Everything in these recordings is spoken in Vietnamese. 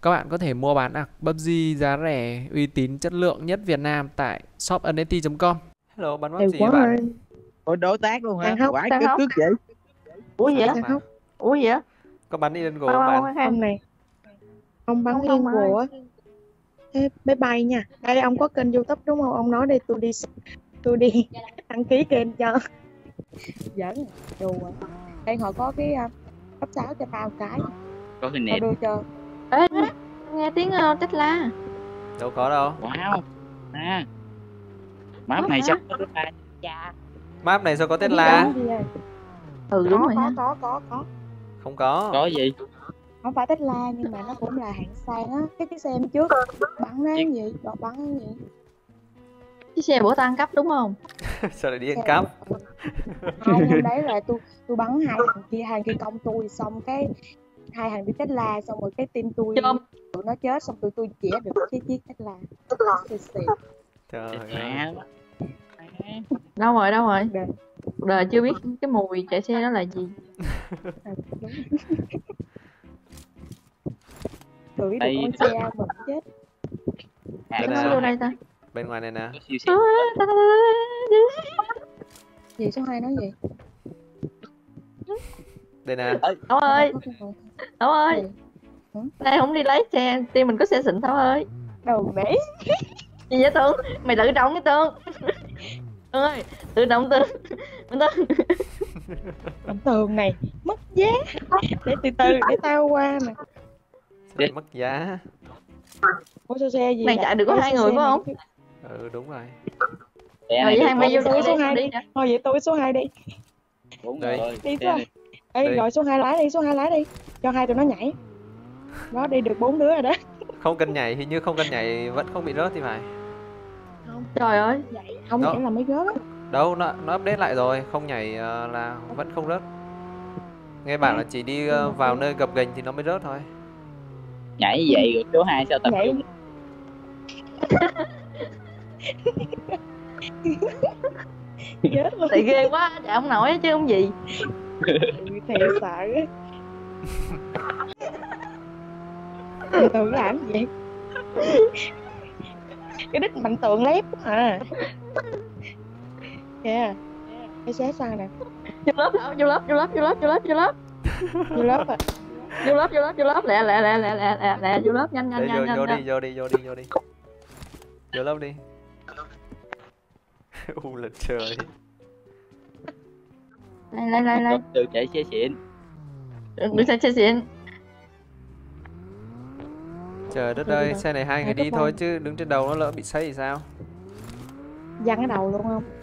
Các bạn có thể mua bán PUBG giá rẻ, uy tín, chất lượng nhất Việt Nam tại shopnft.com. Hello, bắn Hay PUBG quá các bạn. ơi. Ủa đối tác luôn hả? Đang hóc, Quái đang cướp hóc. cướp vậy. Ủa gì Sao vậy? mà? Đang hóc. Ủa gì vậy? Có bắn đi lên gồ Bao không bao bạn? khăn. Ông này, ông bắn Không, liên không gồ ơi. á. Thế bye bye nha. Đây ông có kênh YouTube đúng không? Ông nói đi tôi đi đăng ký kênh cho. Giỡn, đùa. Đây họ có cái cấp 6 cho tao cái. Có hình Tao nét. đưa cho. Ê, nghe tiếng Tesla. Đâu có đâu. Wow. À. Map Có này hả? sắp có ba cha. Map này sao có Không biết Tesla? đâu gì vậy? Ừ đúng rồi ha. Có. Không có. Có gì? Không phải Tesla nhưng mà nó cũng là hạng sang á. Cái xe em trước bắn nó cái gì? Đọt bắn cái gì? Chiếc xe bữa tăng cấp đúng không? Sao lại đi ăn cắp? Không, hôm đấy là tôi bắn hai thằng kia công tôi, xong cái hai thằng đi Tesla, xong rồi cái team tôi Chôm. tụi nó chết, xong tụi tôi chĩa được cái chiếc Tesla. Xì. Trời ơi. À. Đâu rồi, đâu rồi? Đền. Cuộc đời chưa biết cái mùi chạy xe đó là gì. Đúng. Chửi được Đây. con xe mình chết. Đây Nó nè. vô đây ta. Bên ngoài này nè. Có siêu siêu. Gì số 2 nói gì? Đây nè. Thảo ơi, Thảo ơi. Ừ. Đây không đi lấy xe, team mình có xe xịn Thảo ơi. Đầu bể. Gì vậy Tương? Mày tự động cái Tương. Ơi, tự động Tương. Làm tường này mất giá. Để từ từ để tao qua nè. Sao mất giá? Ủa số xe gì? Này chạy được có 2 người phải không? Ừ đúng rồi. Xe Rồi này vậy hai mày vô tôi số đi, 2 đi đi. nè. Thôi vậy tôi số 2 đi. Đúng Đây. rồi. Đi Xe thôi. này. Ê Đi. rồi số 2 lái đi, số 2 lái đi. Cho hai tụi nó nhảy. Đó đi được 4 đứa rồi đó. Không cần nhảy, hình như không cần nhảy vẫn không bị rớt thì phải. Trời ơi. Không Đó. nhảy là mới gớm á. Đâu, nó update lại rồi, không nhảy là vẫn không rớt. Nghe bảo là chỉ đi vào nơi gập ghềnh thì nó mới rớt thôi. Nhảy như vậy rồi số 2 sao tập Nhảy. trung? Chết luôn. Tại ghê quá, chạy không nổi chứ không gì. Thiệt sợ á. Mạnh tường làm gì? Cái đít mạnh tường lép quá à. Kìa. Cái xé sao nè. Vô lớp Thảo, vô lớp. Vô lớp à. Vô lớp, lẹ, vô lớp, nhanh. Đây, vô đi. Vô lớp đi. U là trời. Đây. Từ chạy xe xịn. Đừng xe xịn. Trời đất ơi, xe này hai người đi thôi chứ đứng trên đầu nó lỡ bị xây thì sao? Văng cái đầu luôn không?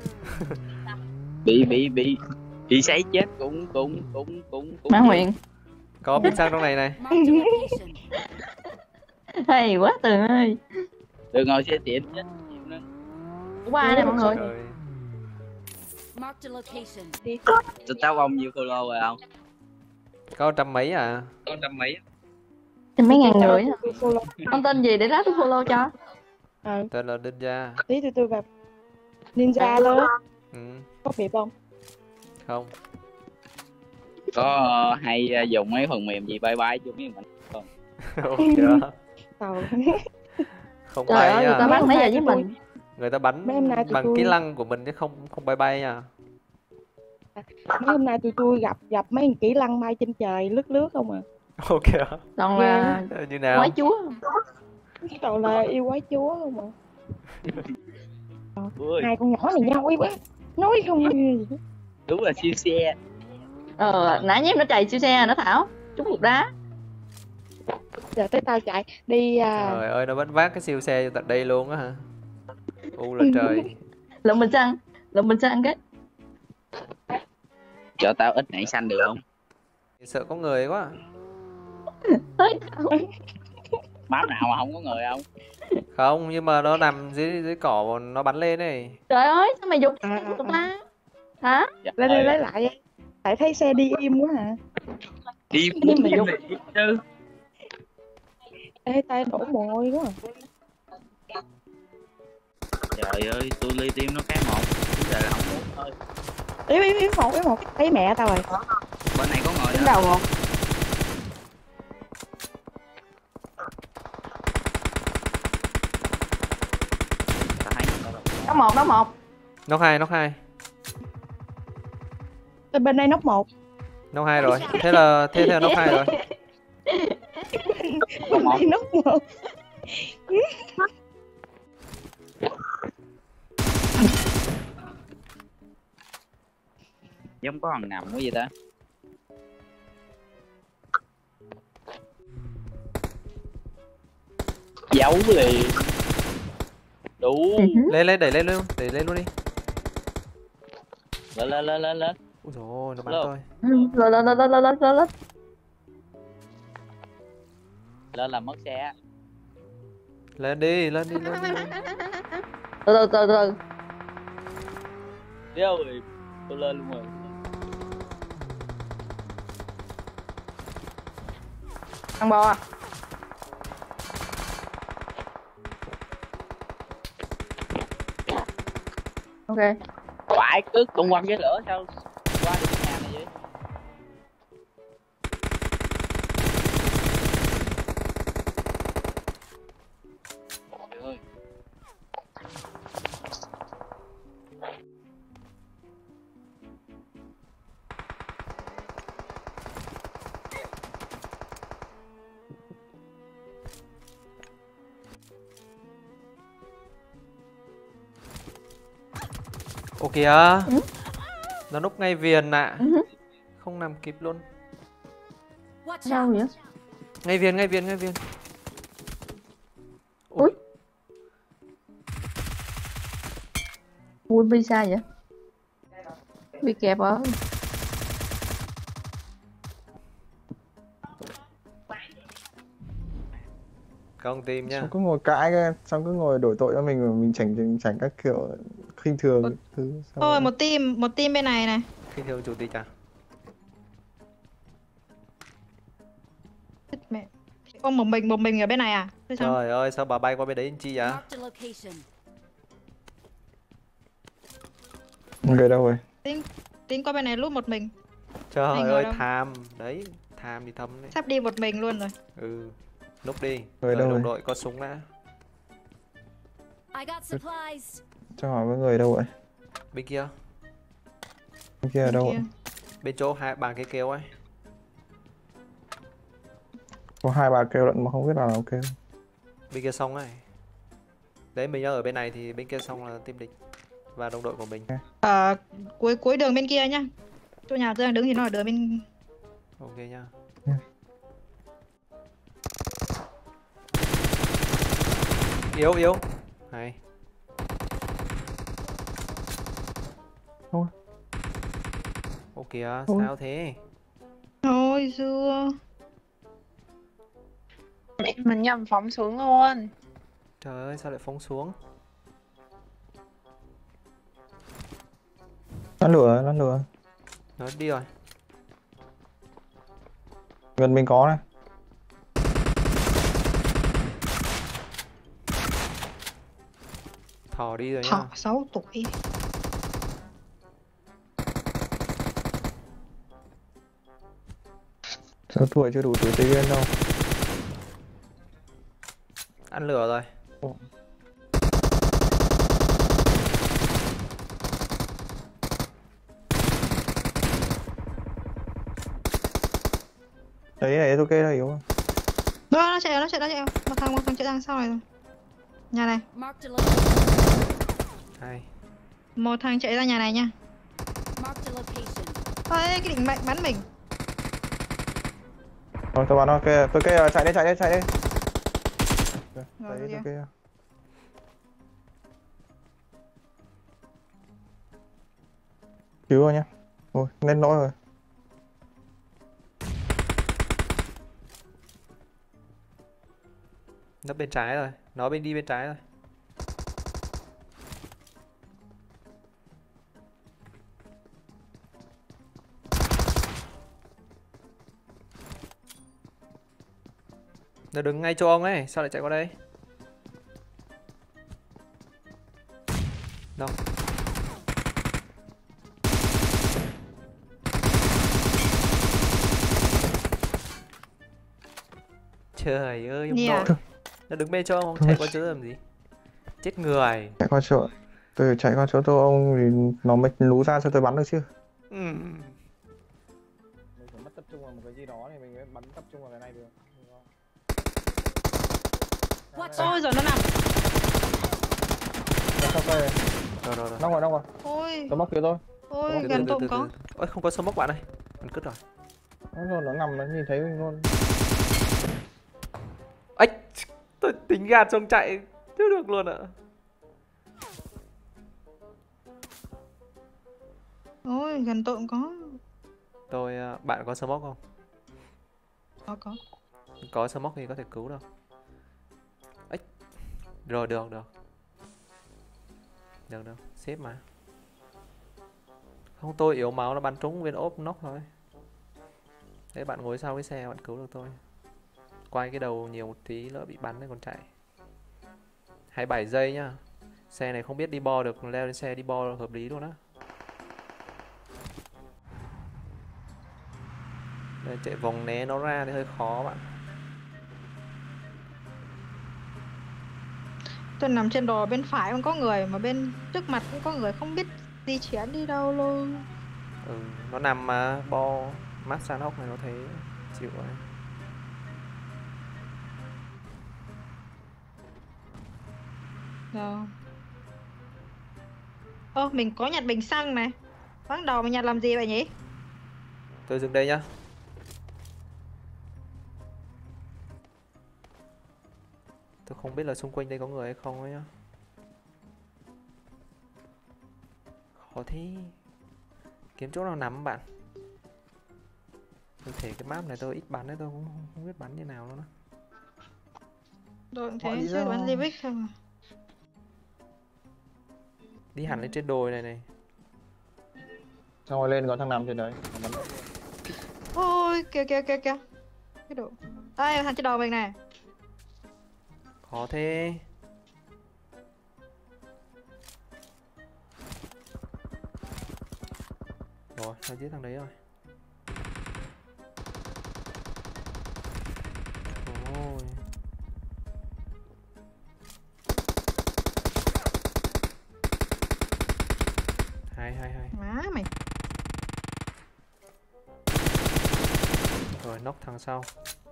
Bị sấy chết cũng Mã Nguyện. Có bình xăng trong này này. Hay quá Tường ơi. được ngồi xe xịn chết. Qua nè mọi người. Trời. Tụi tao bông nhiêu follow rồi không? Có trăm mấy à? Thì mấy ngàn người á. Tôi follow. Con tên gì để lát tôi follow cho. Tên là Ninja. Tí tôi vào Ninja luôn á. Ừ, Có biệt không? không. Có hay dùng mấy phần mềm gì bye bye chứ mấy mình. Ok chưa? Tàu. Không Trời bay ơi, người ta nha. bắn nãy giờ với mình. Người ta bắn Mấy hôm nay tụi bằng tôi- cái lăng của mình chứ không bay bay nha. Mấy hôm nay tụi tôi gặp mấy con kỹ lăng bay trên trời lướt không à. Ok. Toàn là Như nào? quái chúa. Toàn là yêu quái chúa không à. Ui, Hai con nhỏ này nhau quá. Nói không gì hết. đúng là siêu xe. Nãy nhém nó chạy siêu xe nó Thảo. Trúng cục đá. Giờ tới tao chạy đi Trời ơi, nó vẫn vác cái siêu xe cho tận đây luôn á hả? U là trời. Lụm mình sang cái. Cho tao ít nảy xanh được không? Sợ có người quá. Tới Thảo. Map nào mà không có người không? Không, nhưng mà nó nằm dưới cỏ nó bắn lên này. Trời ơi, sao mày dùng À. cục đá? Hả? Lên đây lấy lại đi. Tại thấy xe đi im quá à. Đi Nhưng mà dùng. chứ. Ê tay đổ mồ hôi quá à. Trời ơi, tôi ly tim nó cái một. Bây giờ là không muốn thôi. Yếu một. Thấy mẹ tao rồi. Bên này có người Đứng đó. đầu một. một, nóc một. Nóc hai. Bên đây nóc 1. Nóc 2 rồi. Thế là nóc 2 rồi. Bên đây nóc 1. Giống có thằng nằm cái gì ta. Giấu liền. Đủ. Lên đẩy lên luôn đi. Lên. Ui dồi nó bắn Lên. tôi. Lên. Lên là mất xe. Lên đi. Từ. Rồi, tôi lên luôn rồi. Thằng bò à? Ok. Phải cứ tung quanh cái lửa sao qua được cái nhà này vậy? Trời ơi. Ồ kìa. Nó núp ngay viền ạ. Không nằm kịp luôn. Sao vậy? Ngay viền. Ui. Ui bi xa vậy? Bị kẹp ở. Không tìm nha. Xong cứ ngồi cãi cái, xong cứ ngồi đổi tội cho mình mà mình chảnh các kiểu khinh thường thứ. Thôi một team bên này này. Khinh thường chủ tịch à? Mẹ. Ông một mình ở bên này à? Thế sao? Trời ơi sao bà bay qua bên đấy chi vậy? Người đâu rồi? Tính qua bên này lúc một mình. Trời Anh ngồi ơi đâu? tham. Đấy, tham thì thâm đấy. Sắp đi một mình luôn rồi. Ừ. Núp đi. Người đâu Đồng rồi? đội có súng đã. Cho hỏi với người đâu vậy? Bên kia. Bên kia ở đâu Bên vậy? kia. Bên chỗ hai bà cái kêu ấy. Có 2-3 kêu lận mà không biết nào kêu. Bên kia xong ấy. Đấy mình đang ở bên này thì bên kia xong là team địch và đồng đội của mình. Cuối đường bên kia nhá. Chỗ nhà tôi đang đứng thì nó ở đường bên. Ok nha. Yếu. Hay. Thôi. Ô kìa, Thôi. sao thế? Thôi xưa. Mình nhầm phóng xuống luôn. Trời ơi sao lại phóng xuống? Lăn lửa. Nó đi rồi. Gần mình có này. Thỏ đi rồi nhá. Thỏ 6 tuổi. Sao tuổi chưa đủ tuổi chơi game đâu. Ăn lửa rồi. Ồ. Đấy này ok là yếu. Đó, nó chạy. Một thằng chạy đằng sau này rồi. Nhà này. Hay. Một thằng chạy ra nhà này nha. Ôi, cái đỉnh mạnh bắn mình. Rồi tao bắn nó kia. Tôi kia chạy đi. Rồi, Chạy rồi. đi tôi kia. Cứu rồi nhá. Ôi, lên nỗi rồi. Nó bên trái rồi. Nó đi bên trái rồi. Nó đứng ngay chỗ ông ấy, sao lại chạy qua đây? Đâu? Trời ơi ông Nè. nội. Nó đứng bên chỗ ông chạy qua chỗ làm gì? Chết người. Chạy qua chỗ. Tôi chạy qua chỗ tôi ông thì nó mới lú ra cho tôi bắn được chứ. Mình phải mất tập trung vào một cái gì đó thì mình mới bắn tập trung vào cái này được. Ôi rồi nó nằm. Sao đây? Rồi. Nong rồi. Ôi, Tôi móc kia thôi. ôi gần tụng có. Ôi không có smoke bạn ơi. Mình cất rồi. Nó nằm nó nhìn thấy mình luôn. Ếch, tôi tính gạt xong chạy chưa được luôn ạ. Ôi gần tụng có. Bạn có smoke không? Có. Có smoke thì có thể cứu được. Ếch. Rồi được. Xếp mà. Không, tôi yếu máu nó bắn trúng viên ốp nóc thôi. Đấy, bạn ngồi sau cái xe bạn cứu được tôi. Quay cái đầu nhiều một tí lỡ bị bắn nên còn chạy. 27 giây nhá. Xe này không biết đi bo được, leo lên xe đi bo hợp lý luôn á. Đây, chạy vòng né nó ra thì hơi khó bạn. Tôi nằm trên đồi bên phải không có người, mà bên trước mặt cũng có người, không biết di chuyển đi đâu luôn. Nó nằm mà bo mát san hốc này nó thấy chịu rồi. Đâu? Ô, mình có nhặt bình xăng này. Vắng đầu mình nhặt làm gì vậy nhỉ? Tôi dừng đây nhá. Tôi không biết là xung quanh đây có người hay không ấy nhá. Khó thế. Kiếm chỗ nào nắm bạn. Tôi thể cái map này tôi ít bắn đấy, tôi cũng không biết bắn như nào luôn á. Tôi cũng thế, chứ bắn Libic không à. Đi hẳn lên trên đồi này. Xong rồi lên có thằng nằm trên đấy. Ôi kìa. Cái độ. Đây thằng trên đầu mình này. Khó thế. Rồi, nó giết thằng đấy rồi. Ôi. Hay. Má mày. Rồi, knock thằng sau.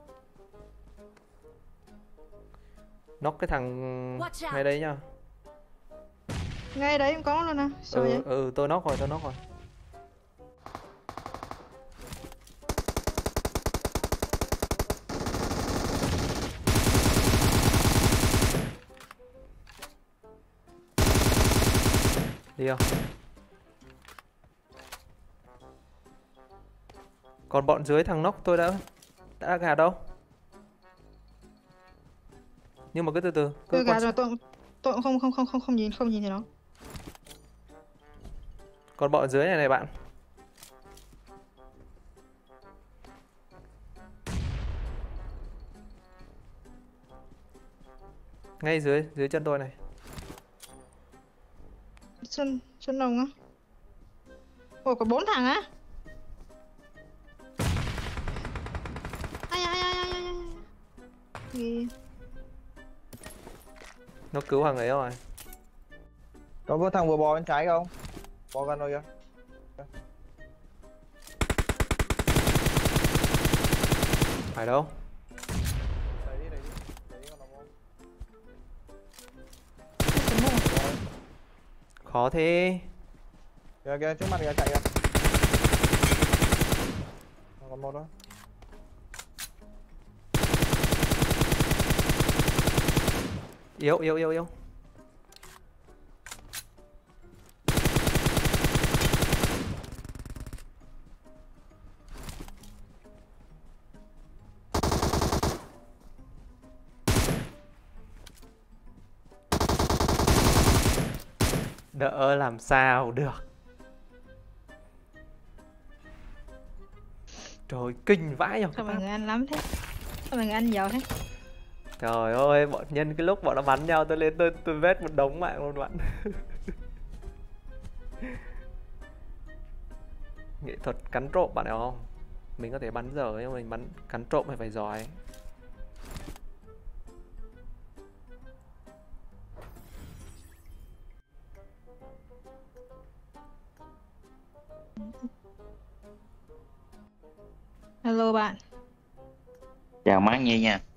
Knock cái thằng ngay đấy nhá. Ngay đấy cũng có luôn à. Sao vậy? Tôi knock rồi. Đi không? Còn bọn dưới thằng knock tôi đã gạt đâu. Nhưng mà cứ từ từ. Tôi gạt rồi, tôi cũng không nhìn thấy nó. Còn bọn dưới này bạn. Ngay dưới chân tôi này. Chân đồng á. Ồ, có 4 thằng á. Ai. Ghê. Nó cứu thằng ấy rồi. Có thằng vừa bò bên trái không? Bò gần rồi kìa. Phải đâu? Đẩy đi con nào Khó thế. kìa trước mặt kìa, chạy kìa. Còn một thôi. Yếu. Đỡ làm sao được. Trời, kinh vãi nhở. Sao mọi người ăn lắm thế? Sao mọi người ăn nhiều thế? Trời ơi, nhân cái lúc bọn nó bắn nhau tôi lên tôi vết một đống mạng luôn bạn. Nghệ thuật cắn trộm bạn hiểu không? Mình có thể bắn dở nhưng mình bắn cắn trộm thì phải giỏi. Hello bạn. Chào Mát Nhi nha.